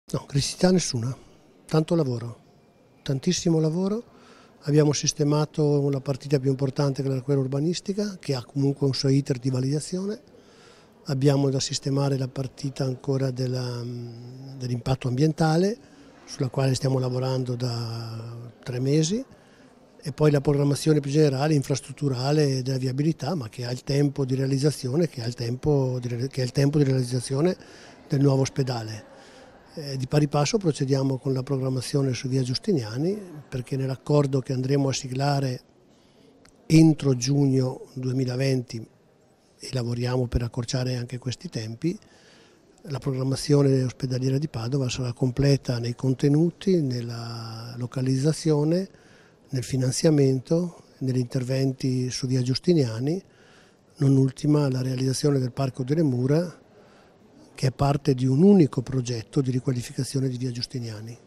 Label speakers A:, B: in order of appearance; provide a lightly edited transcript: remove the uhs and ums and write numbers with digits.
A: No, criticità nessuna, tanto lavoro, tantissimo lavoro. Abbiamo sistemato la partita più importante che era quella urbanistica, che ha comunque un suo iter di validazione. Abbiamo da sistemare la partita ancora dell'impatto ambientale, sulla quale stiamo lavorando da 3 mesi, e poi la programmazione più generale, infrastrutturale della viabilità, ma che ha il tempo di realizzazione, che è il tempo di realizzazione del nuovo ospedale. Di pari passo procediamo con la programmazione su via Giustiniani, perché nell'accordo che andremo a siglare entro giugno 2020, e lavoriamo per accorciare anche questi tempi, la programmazione ospedaliera di Padova sarà completa nei contenuti, nella localizzazione, nel finanziamento, negli interventi su via Giustiniani, non ultima la realizzazione del Parco delle Mura, che è parte di un unico progetto di riqualificazione di via Giustiniani.